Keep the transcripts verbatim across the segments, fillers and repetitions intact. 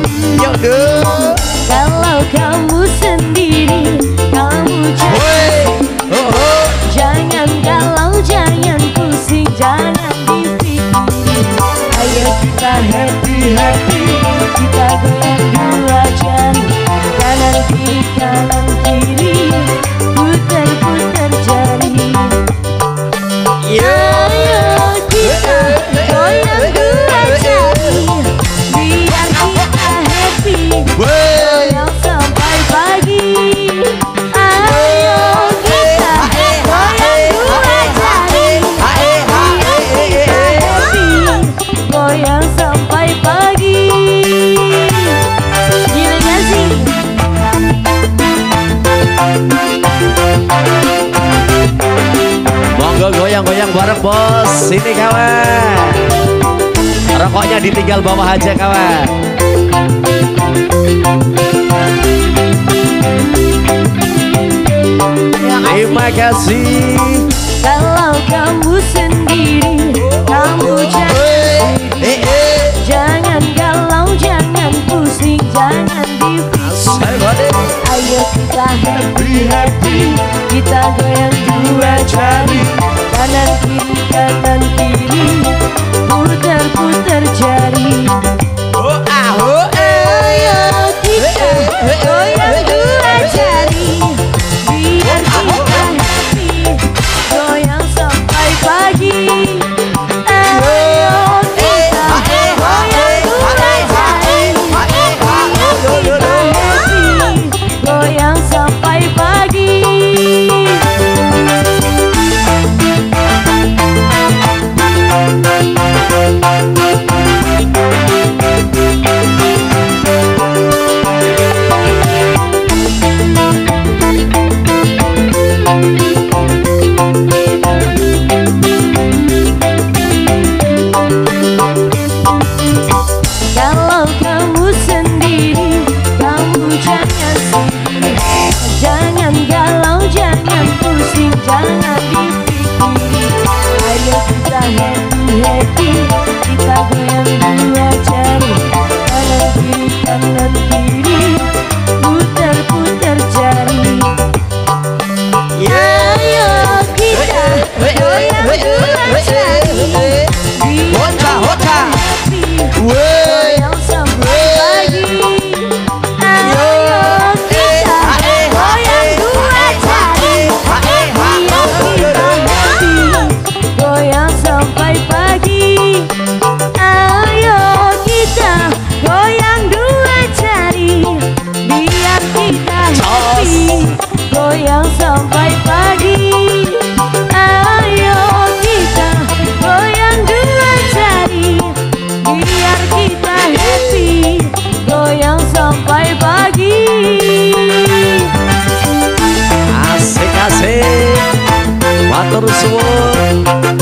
Yuk dong. Kalau kamu sendiri, kamu jangan, oh, oh. jangan galau, jangan pusing, jangan dipikirin. Ayo kita happy happy, kita goyang dua jari, kanan kiri kanan kiri, putar putar jari. Yeah. Ayo kita goyang dua jari, biar kita happy. Goyang sampai pagi. Ayo kita goyang dua jari, biar kita happy. Goyang sampai pagi. Gila gak sih? Monggo goyang-goyang bareng bos. Sini kawan. Rokoknya ditinggal bawa aja kawan. Terima kasih. Kalau kamu sendiri, kamu jangan, Eh, eh. jangan galau, jangan pusing, jangan dipikirin. Ayo kita happy happy, kita goyang dua jari, kanan kiri kanan kiri, putar putar jari. Oh, ah, oh, eh. Ayo kita goyang dua jari, biar kita happy, goyang sampai pagi. Ayo kita goyang dua jari, biar kita happy, goyang sampai pagi. Kalau kamu sendiri, kamu jangan sedih, jangan galau, jangan pusing, jangan dipikirin. Ayo kita happy happy, kita goyang dua jari, kanan kiri kanan kiri, putar putar jari. Ayo kita goyang dua jari, biar kita happy, goyang sampai pagi. Ayo kita goyang dua jari, biar kita happy, goyang sampai pagi. Ayo kita goyang dua jari, biar kita happy, goyang sampai pagi. Ayo kita goyang dua jari, biar kita happy, goyang sampai pagi. Asik asik. Matur suwun.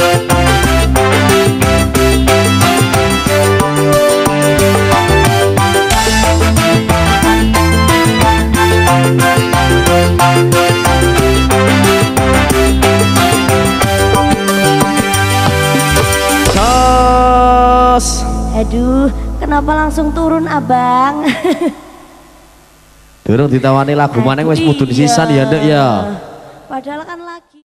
Jos. Aduh, kenapa langsung turun abang? Durung ditawani lagu maneh wis mudun sisan ya nduk ya. Padahal kan lagi